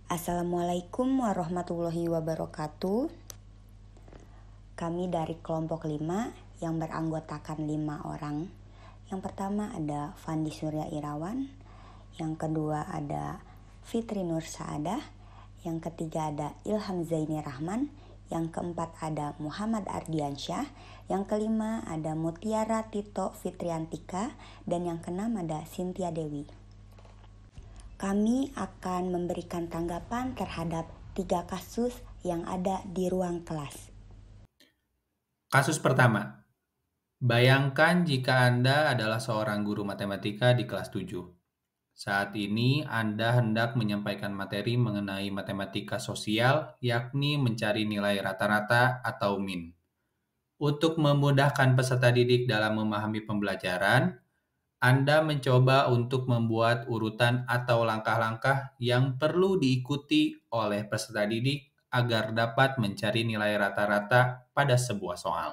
Assalamualaikum warahmatullahi wabarakatuh. Kami dari kelompok 5 yang beranggotakan 5 orang. Yang pertama ada Fandi Surya Irawan, yang kedua ada Fitri Nur Saadah, yang ketiga ada Ilham Zaini Rahman, yang keempat ada Muhammad Ardiansyah, yang kelima ada Mutiara Tito Fitriantika, dan yang keenam ada Cynthia Dewi. Kami akan memberikan tanggapan terhadap 3 kasus yang ada di ruang kelas. Kasus pertama, bayangkan jika Anda adalah seorang guru matematika di kelas 7. Saat ini Anda hendak menyampaikan materi mengenai matematika sosial, yakni mencari nilai rata-rata atau min. Untuk memudahkan peserta didik dalam memahami pembelajaran, Anda mencoba untuk membuat urutan atau langkah-langkah yang perlu diikuti oleh peserta didik agar dapat mencari nilai rata-rata pada sebuah soal.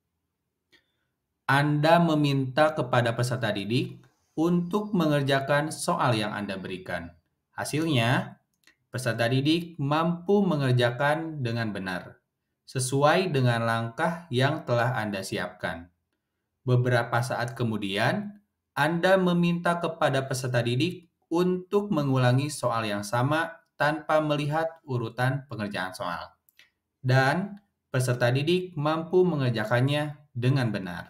Anda meminta kepada peserta didik untuk mengerjakan soal yang Anda berikan. Hasilnya, peserta didik mampu mengerjakan dengan benar, sesuai dengan langkah yang telah Anda siapkan. Beberapa saat kemudian, Anda meminta kepada peserta didik untuk mengulangi soal yang sama tanpa melihat urutan pengerjaan soal. Dan peserta didik mampu mengerjakannya dengan benar.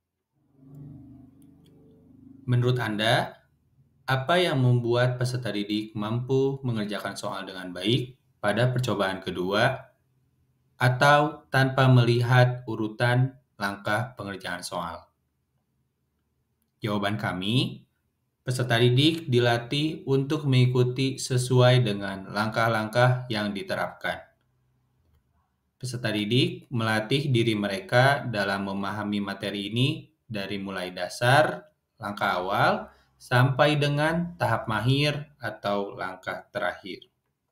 Menurut Anda, apa yang membuat peserta didik mampu mengerjakan soal dengan baik pada percobaan kedua atau tanpa melihat urutan langkah pengerjaan soal? Jawaban kami, peserta didik dilatih untuk mengikuti sesuai dengan langkah-langkah yang diterapkan. Peserta didik melatih diri mereka dalam memahami materi ini dari mulai dasar, langkah awal, sampai dengan tahap mahir atau langkah terakhir.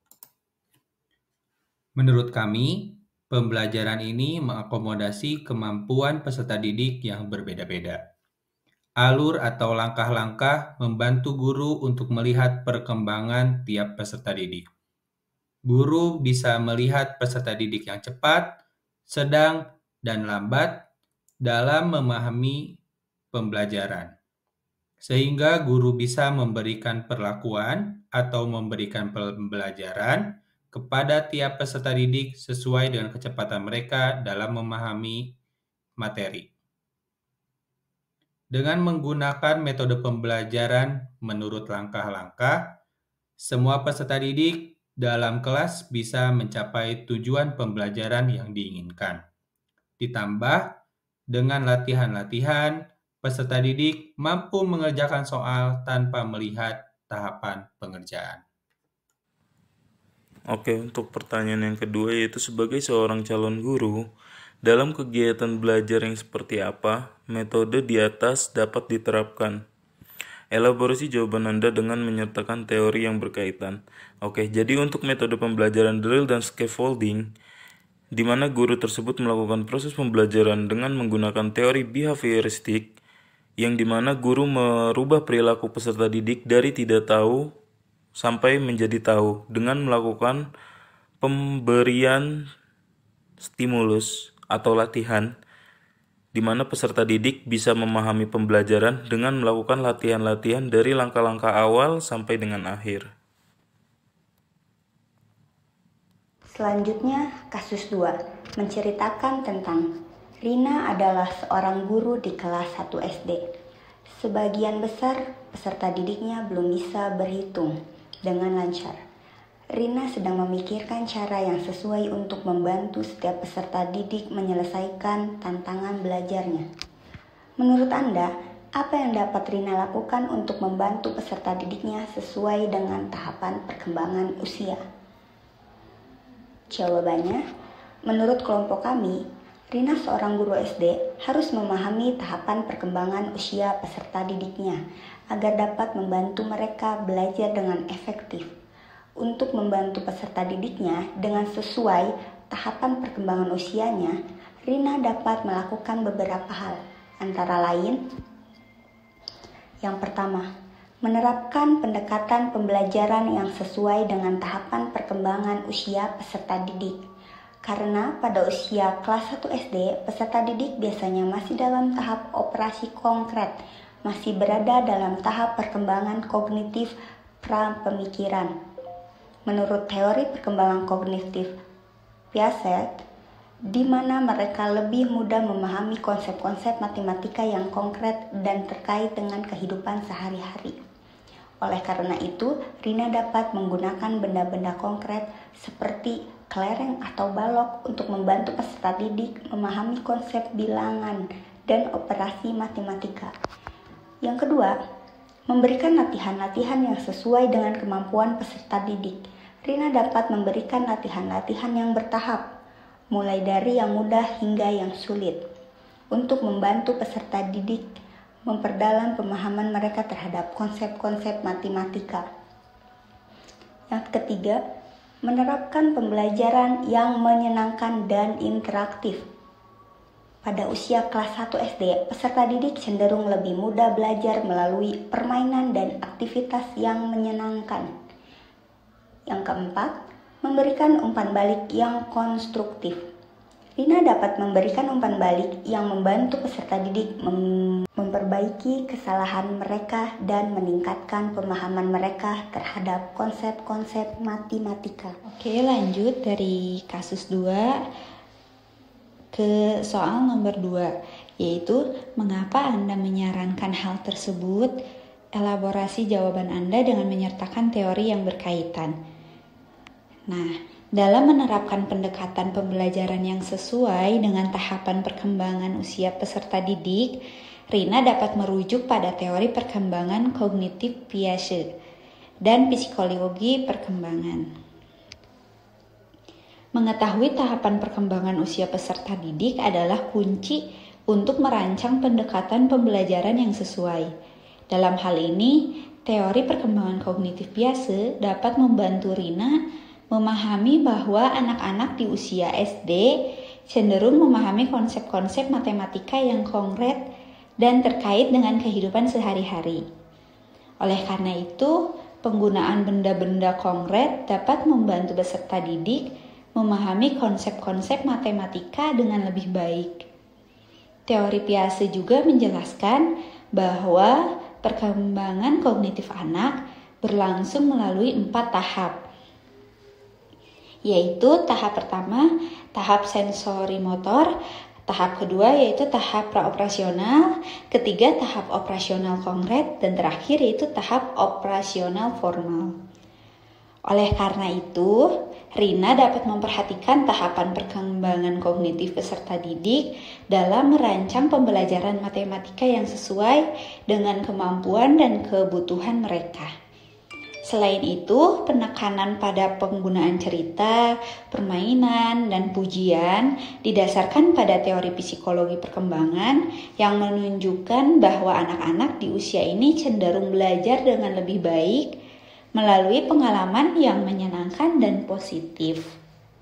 Menurut kami, pembelajaran ini mengakomodasi kemampuan peserta didik yang berbeda-beda. Alur atau langkah-langkah membantu guru untuk melihat perkembangan tiap peserta didik. Guru bisa melihat peserta didik yang cepat, sedang, dan lambat dalam memahami pembelajaran. Sehingga guru bisa memberikan perlakuan atau memberikan pembelajaran kepada tiap peserta didik sesuai dengan kecepatan mereka dalam memahami materi. Dengan menggunakan metode pembelajaran menurut langkah-langkah, semua peserta didik dalam kelas bisa mencapai tujuan pembelajaran yang diinginkan. Ditambah dengan latihan-latihan, peserta didik mampu mengerjakan soal tanpa melihat tahapan pengerjaan. Oke, untuk pertanyaan yang kedua yaitu sebagai seorang calon guru, dalam kegiatan belajar yang seperti apa metode di atas dapat diterapkan? Elaborasi jawaban Anda dengan menyertakan teori yang berkaitan. Oke, jadi untuk metode pembelajaran drill dan scaffolding, di mana guru tersebut melakukan proses pembelajaran dengan menggunakan teori behavioristik, yang dimana guru merubah perilaku peserta didik dari tidak tahu sampai menjadi tahu dengan melakukan pemberian stimulus atau latihan, di mana peserta didik bisa memahami pembelajaran dengan melakukan latihan-latihan dari langkah-langkah awal sampai dengan akhir. Selanjutnya, kasus 2 menceritakan tentang Rina adalah seorang guru di kelas 1 SD. Sebagian besar peserta didiknya belum bisa berhitung dengan lancar. Rina sedang memikirkan cara yang sesuai untuk membantu setiap peserta didik menyelesaikan tantangan belajarnya. Menurut Anda, apa yang dapat Rina lakukan untuk membantu peserta didiknya sesuai dengan tahapan perkembangan usia? Jawabannya, menurut kelompok kami, Rina seorang guru SD harus memahami tahapan perkembangan usia peserta didiknya agar dapat membantu mereka belajar dengan efektif. Untuk membantu peserta didiknya dengan sesuai tahapan perkembangan usianya, Rina dapat melakukan beberapa hal, antara lain: yang pertama, menerapkan pendekatan pembelajaran yang sesuai dengan tahapan perkembangan usia peserta didik. Karena pada usia kelas 1 SD, peserta didik biasanya masih dalam tahap operasi konkret, masih berada dalam tahap perkembangan kognitif pra-pemikiran. Menurut teori perkembangan kognitif Piaget, di mana mereka lebih mudah memahami konsep-konsep matematika yang konkret dan terkait dengan kehidupan sehari-hari. Oleh karena itu, Rina dapat menggunakan benda-benda konkret seperti kelereng atau balok untuk membantu peserta didik memahami konsep bilangan dan operasi matematika. Yang kedua, memberikan latihan-latihan yang sesuai dengan kemampuan peserta didik. Rina dapat memberikan latihan-latihan yang bertahap, mulai dari yang mudah hingga yang sulit, untuk membantu peserta didik memperdalam pemahaman mereka terhadap konsep-konsep matematika. Yang ketiga, menerapkan pembelajaran yang menyenangkan dan interaktif. Pada usia kelas 1 SD, peserta didik cenderung lebih mudah belajar melalui permainan dan aktivitas yang menyenangkan. Yang keempat, memberikan umpan balik yang konstruktif. Rina dapat memberikan umpan balik yang membantu peserta didik memperbaiki kesalahan mereka dan meningkatkan pemahaman mereka terhadap konsep-konsep matematika. Oke, lanjut dari kasus 2 ke soal nomor 2, yaitu mengapa Anda menyarankan hal tersebut? Elaborasi jawaban Anda dengan menyertakan teori yang berkaitan. Nah, dalam menerapkan pendekatan pembelajaran yang sesuai dengan tahapan perkembangan usia peserta didik, Rina dapat merujuk pada teori perkembangan kognitif Piaget dan psikologi perkembangan. Mengetahui tahapan perkembangan usia peserta didik adalah kunci untuk merancang pendekatan pembelajaran yang sesuai. Dalam hal ini, teori perkembangan kognitif Piaget dapat membantu Rina memahami bahwa anak-anak di usia SD cenderung memahami konsep-konsep matematika yang konkret dan terkait dengan kehidupan sehari-hari. Oleh karena itu, penggunaan benda-benda konkret dapat membantu peserta didik memahami konsep-konsep matematika dengan lebih baik. Teori Piaget juga menjelaskan bahwa perkembangan kognitif anak berlangsung melalui 4 tahap, yaitu tahap pertama, tahap sensori motor, tahap kedua yaitu tahap praoperasional, ketiga tahap operasional konkret, dan terakhir yaitu tahap operasional formal. Oleh karena itu, Rina dapat memperhatikan tahapan perkembangan kognitif peserta didik dalam merancang pembelajaran matematika yang sesuai dengan kemampuan dan kebutuhan mereka. Selain itu, penekanan pada penggunaan cerita, permainan, dan pujian didasarkan pada teori psikologi perkembangan yang menunjukkan bahwa anak-anak di usia ini cenderung belajar dengan lebih baik melalui pengalaman yang menyenangkan dan positif.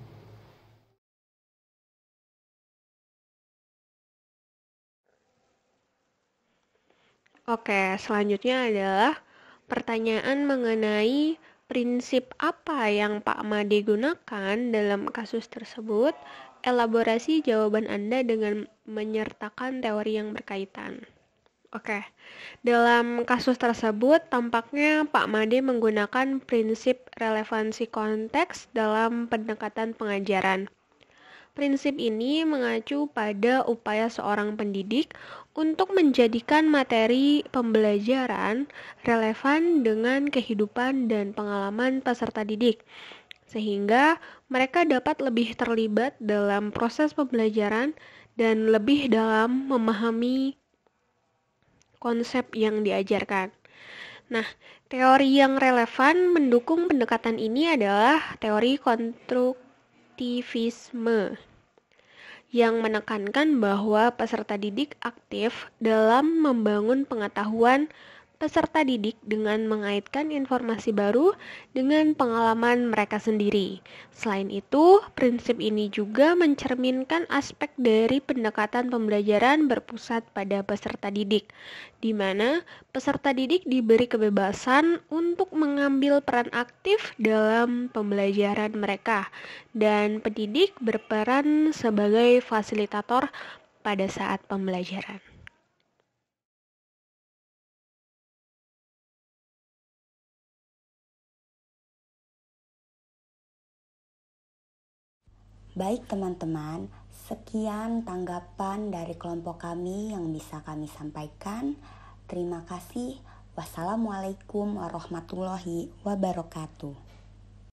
Oke, selanjutnya adalah pertanyaan mengenai prinsip apa yang Pak Made gunakan dalam kasus tersebut. Elaborasi jawaban Anda dengan menyertakan teori yang berkaitan. Oke, dalam kasus tersebut tampaknya Pak Made menggunakan prinsip relevansi konteks dalam pendekatan pengajaran. Prinsip ini mengacu pada upaya seorang pendidik untuk menjadikan materi pembelajaran relevan dengan kehidupan dan pengalaman peserta didik, sehingga mereka dapat lebih terlibat dalam proses pembelajaran dan lebih dalam memahami konsep yang diajarkan. Nah, teori yang relevan mendukung pendekatan ini adalah teori konstruktivisme yang menekankan bahwa peserta didik aktif dalam membangun pengetahuan, peserta didik dengan mengaitkan informasi baru dengan pengalaman mereka sendiri. Selain itu, prinsip ini juga mencerminkan aspek dari pendekatan pembelajaran berpusat pada peserta didik, di mana peserta didik diberi kebebasan untuk mengambil peran aktif dalam pembelajaran mereka, dan pendidik berperan sebagai fasilitator pada saat pembelajaran. Baik teman-teman, sekian tanggapan dari kelompok kami yang bisa kami sampaikan. Terima kasih. Wassalamualaikum warahmatullahi wabarakatuh.